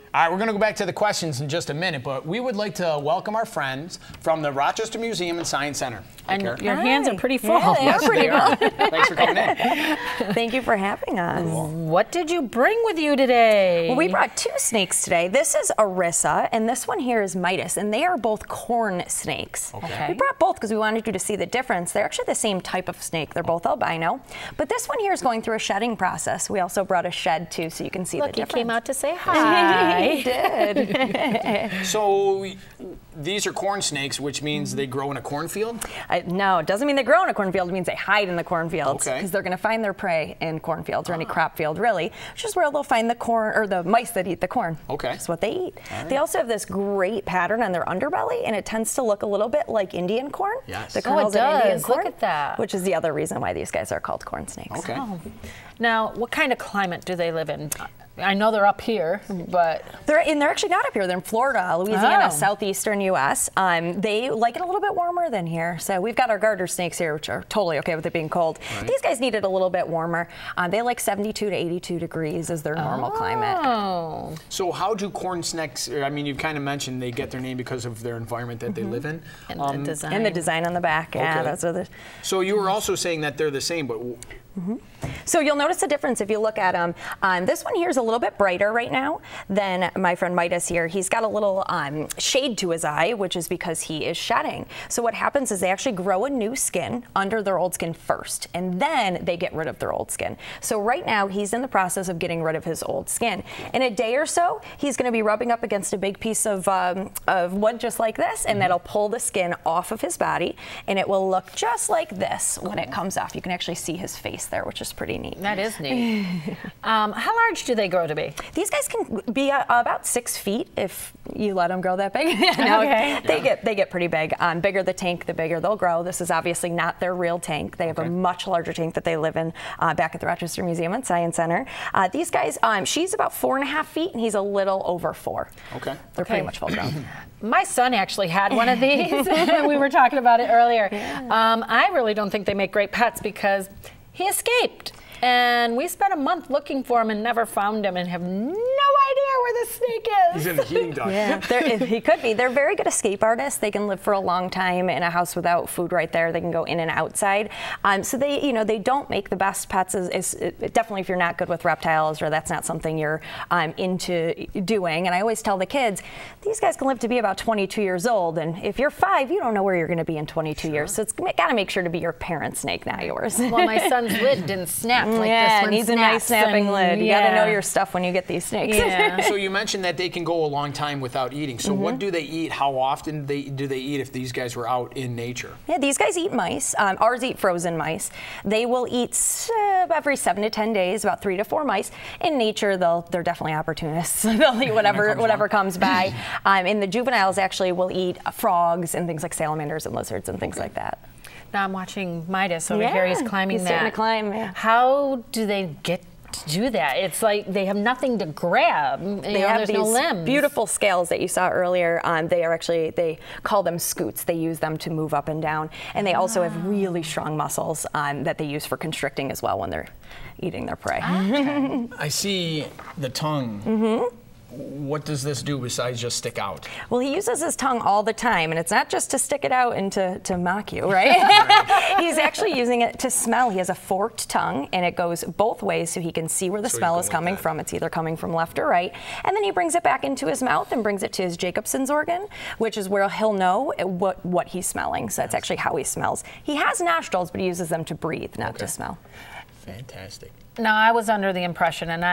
All right, we're going to go back to the questions in just a minute, but we would like to welcome our friends from the Rochester Museum and Science Center. And your hands are pretty full. Yeah, Yes, they are. Thanks for coming in. Thank you for having us. Cool. What did you bring with you today? Well, we brought two snakes today. This is Arissa, and this one here is Midas, and they are both corn snakes. Okay. We brought both because we wanted you to see the difference. They're actually the same type of snake. They're both albino, but this one here is going through a shedding process. We also brought a shed too, so you can see the difference. Look, he came out to say hi. He did. So these are corn snakes, which means they grow in a cornfield? No, it doesn't mean they grow in a cornfield. It means they hide in the cornfields Okay. because they're going to find their prey in cornfields or any crop field, really, which is where they'll find the corn or the mice that eat the corn. Okay. That's what they eat. All right. They also have this great pattern on their underbelly, and it tends to look a little bit like Indian corn. Yes. The Oh, it kernels of Indian does. corn, Look at that. Which is the other reason why these guys are called corn snakes. Okay. Oh. Now, what kind of climate do they live in? I know they're up here, but They're actually not up here. They're in Florida, Louisiana, Oh. southeastern U.S. They like it a little bit warmer than here. So we've got our garter snakes here, which are totally okay with it being cold. Right. These guys need it a little bit warmer. They like 72 to 82 degrees is their normal climate. oh, So how do corn snakes, I mean, you've kind of mentioned they get their name because of their environment that they live in. and the design. And the design on the back, yeah, Okay. those are the. So you were also saying that they're the same, but So you'll notice the difference if you look at them. This one here is a little bit brighter right now than my friend Midas here. He's got a little shade to his eye, which is because he is shedding. So what happens is they actually grow a new skin under their old skin first, and then they get rid of their old skin. So right now he's in the process of getting rid of his old skin. In a day or so, he's going to be rubbing up against a big piece of wood just like this, and that'll pull the skin off of his body, and it will look just like this when it comes off. You can actually see his face there, which is pretty neat. that is neat. How large do they grow to be? These guys can be about 6 feet if you let them grow that big. No, Okay. They get pretty big. Bigger the tank, the bigger they'll grow. This is obviously not their real tank. They have a much larger tank that they live in back at the Rochester Museum and Science Center. These guys, she's about 4.5 feet and he's a little over 4. okay. They're pretty much full grown. My son actually had one of these. We were talking about it earlier. Yeah. I really don't think they make great pets because he escaped. And we spent a month looking for him and never found him and have no idea where the snake is. He's in the heating duct. Yeah, he could be. They're very good escape artists. They can live for a long time in a house without food right there. They can go in and outside. So they don't make the best pets. Definitely if you're not good with reptiles or that's not something you're into doing. And I always tell the kids, these guys can live to be about 22 years old. And if you're 5, you don't know where you're going to be in 22 years. So it's got to make sure to be your parent's snake, not yours. Well, my son's lid didn't snap like yeah, this one it needs a nice snapping lid. You got to know your stuff when you get these snakes. Yeah. So you mentioned that they can go a long time without eating. So what do they eat? How often do they eat if these guys were out in nature? Yeah, these guys eat mice. Ours eat frozen mice. They will eat every 7 to 10 days, about 3 to 4 mice. In nature, they're definitely opportunists. They'll eat whatever comes by. And the juveniles actually will eat frogs and things like salamanders and lizards and things like that. Now I'm watching Midas over here. He's climbing he's starting to climb. Yeah. How do they get to do that? It's like they have nothing to grab. They have there's these no limbs. beautiful scales that you saw earlier. They call them scoots. They use them to move up and down. And they also have really strong muscles that they use for constricting as well when they're eating their prey. Okay. I see the tongue. What does this do besides just stick out? Well, he uses his tongue all the time, and it's not just to stick it out and to mock you, right? He's actually using it to smell. He has a forked tongue, and it goes both ways so he can see where the smell is coming from. It's either coming from left or right. And then he brings it back into his mouth and brings it to his Jacobson's organ, which is where he'll know what he's smelling. So that's actually how he smells. He has nostrils, but he uses them to breathe, not to smell. Fantastic. Now, I was under the impression, and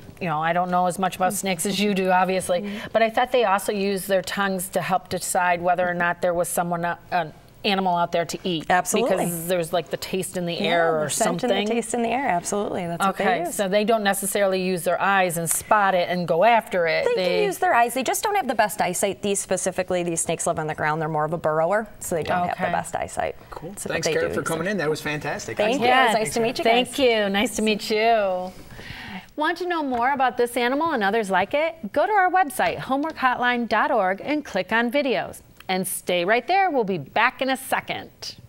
I don't know as much about snakes as you do, obviously, but I thought they also use their tongues to help decide whether or not there was an animal out there to eat. Absolutely. Because there's like the taste in the air or scent something. and the taste in the air, absolutely. That's what they Okay, use. so they don't necessarily use their eyes and spot it and go after it. They can use their eyes. They just don't have the best eyesight. These snakes live on the ground. They're more of a burrower, so they don't have the best eyesight. Cool. So Thanks, Kara, for coming in. That was fantastic. Thank you. It was nice to meet you guys. Thank you. Nice to meet you. Want to know more about this animal and others like it? Go to our website, homeworkhotline.org, and click on videos. And stay right there. We'll be back in a second.